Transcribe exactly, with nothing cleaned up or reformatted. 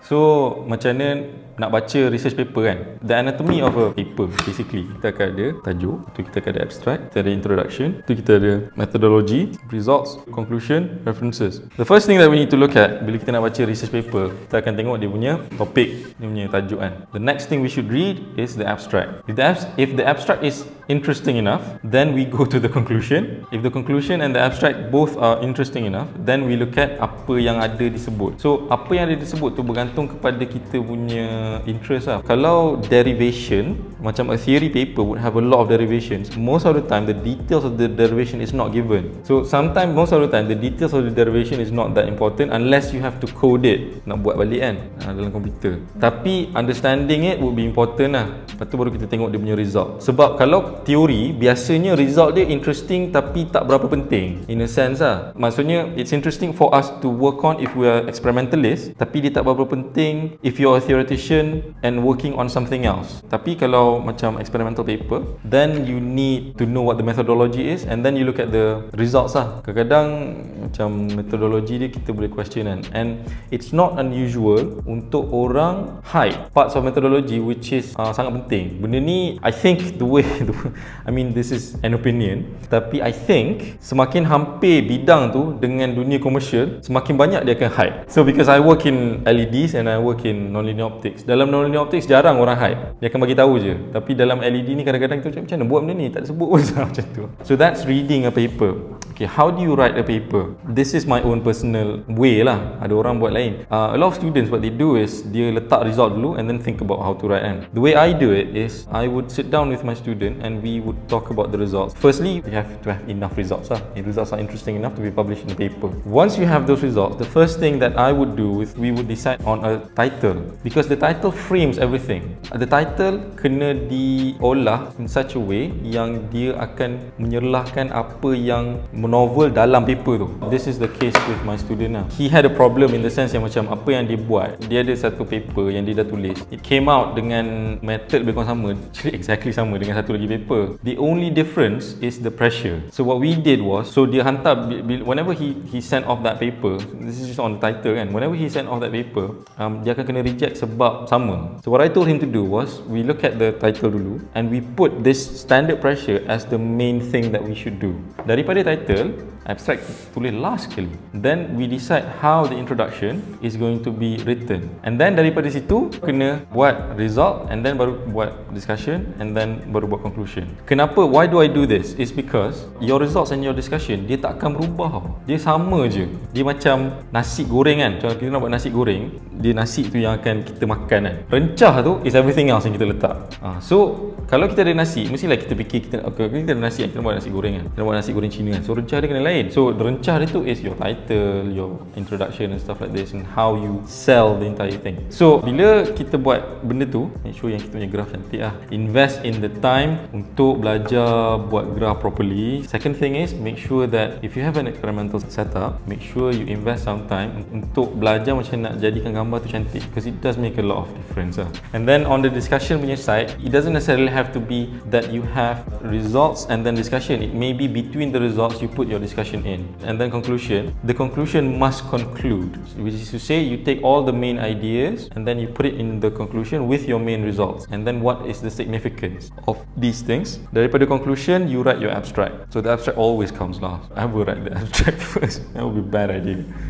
So macam mana nak baca research paper kan, the anatomy of a paper basically, kita akan ada tajuk, tu kita akan ada abstract, kita ada introduction, tu kita ada methodology, results, conclusion, references. The first thing that we need to look at bila kita nak baca research paper, kita akan tengok dia punya topik, dia punya tajuk kan. The next thing we should read is the abstract. If the, abs if the abstract is interesting enough, then we go to the conclusion. If the conclusion and the abstract both are interesting enough, then we look at apa yang ada disebut. So apa yang ada disebut tu bergantung kepada kita punya interest lah. Kalau derivation, macam a theory paper would have a lot of derivations, most of the time the details of the derivation is not given. So sometimes, most of the time, the details of the derivation is not that important unless you have to code it, nak buat balik kan dalam komputer. Tapi understanding it would be important lah. Lepas tu baru kita tengok dia punya result. Sebab kalau teori, biasanya result dia interesting tapi tak berapa penting, in a sense lah. Maksudnya it's interesting for us to work on if we are experimentalist, tapi dia tak berapa penting if you are a theoretician and working on something else. Tapi kalau macam experimental paper, then you need to know what the methodology is and then you look at the results lah. Kadang-kadang macam methodology dia kita boleh question kan, and it's not unusual untuk orang hide parts of methodology which is uh, sangat penting. Benda ni I think the way, the way I mean this is an opinion, tapi I think semakin hampir bidang tu dengan dunia komersial, semakin banyak dia akan hide. So because I work in L E Ds and I work in nonlinear optics, dalam nonlinear optics jarang orang hide, dia akan bagi tahu je. Tapi dalam L E D ni kadang-kadang kita macam mana buat benda ni, tak disebut pun macam tu. So that's reading a paper. Okay, how do you write a paper? This is my own personal way lah. Ada orang buat lain. Uh, a lot of students what they do is dia letak result dulu and then think about how to write kan. The way I do it is I would sit down with my student and we would talk about the results. Firstly, you have to have enough results lah. The results are interesting enough to be published in the paper. Once you have those results, the first thing that I would do is we would decide on a title, because the title frames everything. The title kena diolah in such a way yang dia akan menyerlahkan apa yang novel dalam paper tu. This is the case with my student lah. He had a problem in the sense yang macam apa yang dia buat, dia ada satu paper yang dia dah tulis, it came out dengan method lebih kurang sama, exactly sama dengan satu lagi paper. The only difference is the pressure. So what we did was, so dia hantar, whenever he he sent off that paper, this is just on the title kan, whenever he sent off that paper, um, dia akan kena reject sebab sama. So what I told him to do was, we look at the title dulu and we put this standard pressure as the main thing that we should do. Daripada title, abstract tulis last sekali. Then we decide how the introduction is going to be written. And then daripada situ kena buat result and then baru buat discussion and then baru buat conclusion. Kenapa? Why do I do this? Is because your results and your discussion dia tak akan berubah. Dia sama je. Dia macam nasi goreng kan. Contoh kita nak buat nasi goreng, dia nasi tu yang akan kita makan kan. Rencah tu is everything else yang kita letak. Ha, so kalau kita ada nasi, mestilah kita fikir kita okay, kita ada nasi, kita nak buat nasi goreng kan. Kita nak buat nasi goreng Cina kan. So rencah dia kena lain. So rencah dia tu is your title, your introduction and stuff like this, and how you sell the entire thing. So bila kita buat benda tu, make sure yang kita punya graph cantik lah. Invest in the time untuk belajar buat graph properly. Second thing is, make sure that if you have an experimental setup, make sure you invest some time untuk belajar macam nak jadikan gambar tu cantik, because it does make a lot of difference lah. And then on the discussion punya side, it doesn't necessarily have to be that you have results and then discussion. It may be between the results you put your discussion in, and then conclusion. The conclusion must conclude, which is to say you take all the main ideas and then you put it in the conclusion with your main results, and then what is the significance of these things. Daripada conclusion, you write your abstract. So the abstract always comes last. I will write the abstract first. That would be a bad idea.